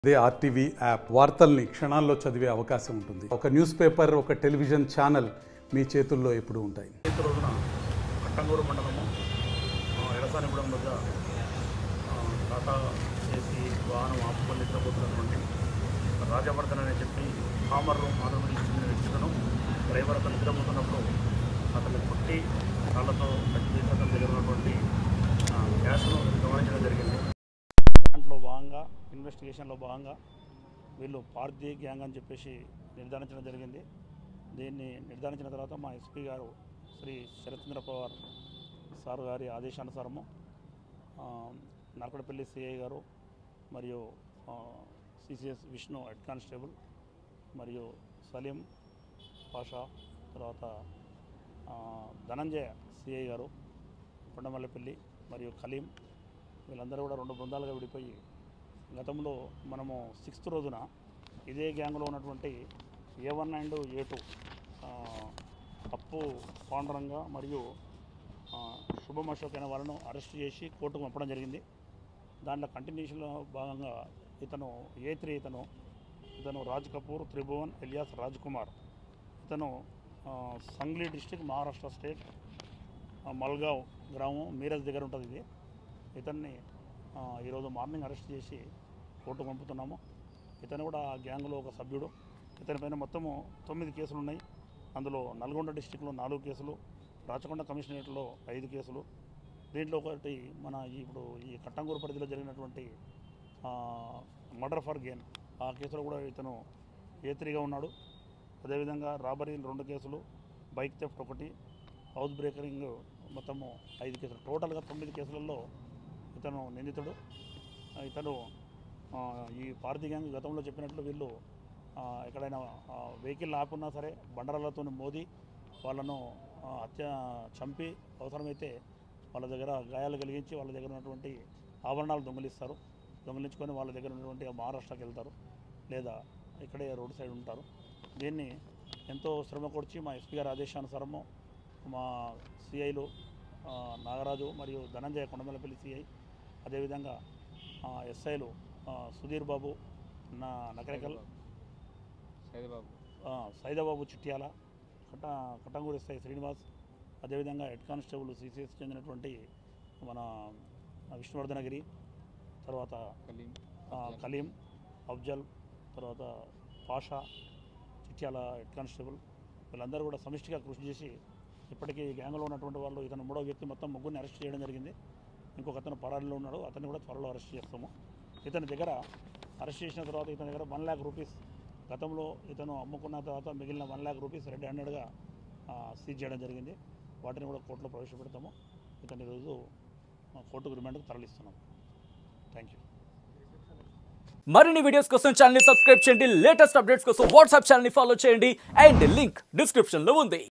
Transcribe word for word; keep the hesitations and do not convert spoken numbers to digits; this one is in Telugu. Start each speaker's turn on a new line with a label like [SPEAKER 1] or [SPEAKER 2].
[SPEAKER 1] అదే ఆర్టీవీ యాప్ వార్తల్ని క్షణాల్లో చదివే అవకాశం ఉంటుంది. ఒక న్యూస్ పేపర్, ఒక టెలివిజన్ ఛానల్ మీ చేతుల్లో ఎప్పుడూ ఉంటాయి.
[SPEAKER 2] ఈ రోజున కట్టంగూరు మండలము ఎడసానిగూడెం వద్ద టాటా చేసి వాహనం ఆపుకొని నిద్రపోతున్నటువంటి రాజవర్ధన్ అని చెప్పి కామర్ ఆంధ్రప్రదేశ్ చెందిన వ్యక్తులను డ్రైవర్ అతను నిద్రపోతున్నప్పుడు అతన్ని కొట్టి కాళ్ళతో కట్టి అతని దగ్గర ఉన్నటువంటి గ్యాస్ను గమనించడం జరిగింది. దాంట్లో భాగంగా ఇన్వెస్టిగేషన్లో భాగంగా వీళ్ళు పార్టీ గ్యాంగ్ అని చెప్పేసి నిర్ధారించడం జరిగింది. దీన్ని నిర్ధారించిన తర్వాత మా ఎస్పీ గారు శ్రీ శరత్చంద్ర పవార్ సార్ గారి ఆదేశానుసారము నరకడపల్లి సిఐ గారు మరియు సిసిఎస్ విష్ణు హెడ్ కానిస్టేబుల్ మరియు సలీం పాషా, తర్వాత ధనంజయ సిఐ గారు కొండమల్లపల్లి మరియు కలీం, వీళ్ళందరూ కూడా రెండు బృందాలుగా విడిపోయి గతంలో మనము సిక్స్త్ రోజున ఇదే గ్యాంగ్లో ఉన్నటువంటి A one and A two Appu Panduranga మరియు శుభం అశోక్ అయిన వాళ్ళను అరెస్ట్ చేసి కోర్టుకు పంపడం జరిగింది. దాంట్లో కంటిన్యూషన్లో భాగంగా ఇతను ఏ త్రీ ఇతను ఇతను రాజ్ కపూర్ త్రిభువన్ ఎలియాస్ రాజ్ కుమార్, ఇతను సంగ్లీ డిస్టిక్ మహారాష్ట్ర స్టేట్ మల్గావ్ గ్రామం మీరజ్ దగ్గర ఉంటుంది. ఇది ఇతన్ని ఈరోజు మార్నింగ్ అరెస్ట్ చేసి కోర్టు పంపుతున్నాము. ఇతను కూడా ఆ గ్యాంగ్లో ఒక సభ్యుడు. ఇతని పైన మొత్తము తొమ్మిది కేసులు ఉన్నాయి. అందులో నల్గొండ డిస్టిక్లో నాలుగు కేసులు, రాచకొండ కమిషనరేట్లో ఐదు కేసులు. దీంట్లో ఒకటి మన ఇప్పుడు ఈ కట్టంగూరు పరిధిలో జరిగినటువంటి మర్డర్ ఫర్ గెయిన్ ఆ కేసులో కూడా ఇతను ఏ త్రీగా ఉన్నాడు. అదేవిధంగా రాబరీ రెండు కేసులు, బైక్ థెఫ్ట్ ఒకటి, హౌస్ బ్రేకరింగ్ మొత్తము ఐదు కేసులు, టోటల్గా తొమ్మిది కేసులలో ఇతను నిందితుడు. ఇతను ఈ పార్టీ గ్యాంగ్ గతంలో చెప్పినట్లు వీళ్ళు ఎక్కడైనా వెహికల్ ఆపున్నా సరే బండరాలతో మోది వాళ్ళను హత్య చంపి అవసరమైతే వాళ్ళ దగ్గర గాయాలు కలిగించి వాళ్ళ దగ్గర ఉన్నటువంటి ఆభరణాలు దొంగిలిస్తారు. దొంగిలించుకొని వాళ్ళ దగ్గర ఉన్నటువంటి మహారాష్ట్రకి వెళ్తారు, లేదా ఇక్కడే రోడ్ సైడ్ ఉంటారు. దీన్ని ఎంతో శ్రమ కూర్చి మా ఎస్పీ గారి ఆదేశానుసారము మా సిఐలు నాగరాజు మరియు ధనంజయ కొండమల్లపల్లి సిఐ, అదేవిధంగా ఎస్ఐలు సుధీర్ బాబు నా నకరేకల్, సైదాబాబు చిట్యాల, కట్ట కట్టంగూరు ఎస్ఐ శ్రీనివాస్, అదేవిధంగా హెడ్ కానిస్టేబుల్ సిసిఎస్ చెందినటువంటి మన విష్ణువర్ధనగిరి, తర్వాత కలీం, అఫ్జల్, తర్వాత పాషా, చిట్యాల హెడ్ కానిస్టేబుల్, వీళ్ళందరూ కూడా సమిష్టిగా కృషి చేసి ఇప్పటికీ గ్యాంగ్లో ఉన్నటువంటి వాళ్ళు ఇతను మూడో వ్యక్తి మొత్తం ముగ్గురిని అరెస్ట్ చేయడం జరిగింది. ఇంకొక అతను పరారీలో ఉన్నాడు, అతన్ని కూడా త్వరలో అరెస్ట్ చేస్తాము. ఇతని దగ్గర అరెస్ట్ చేసిన తర్వాత ఇతని దగ్గర వన్ ల్యాక్ రూపీస్ గతంలో ఇతను అమ్ముకున్న తర్వాత మిగిలిన వన్ ల్యాక్ రూపీస్ రెడ్ హ్యాండెడ్గా సీజ్ చేయడం జరిగింది. వాటిని కూడా కోర్టులో ప్రవేశపెడతాము. ఇతని రోజు కోర్టుకు రిమాండ్కి తరలిస్తున్నాము. Thank you.
[SPEAKER 3] మరిన్ని వీడియోస్ కోసం ఛానల్ ని సబ్స్క్రైబ్ చేయండి. లేటెస్ట్ అప్డేట్స్ కోసం వాట్సాప్ ఛానల్ ని ఫాలో చేయండి. అండ్ లింక్ డిస్క్రిప్షన్ లో ఉంది.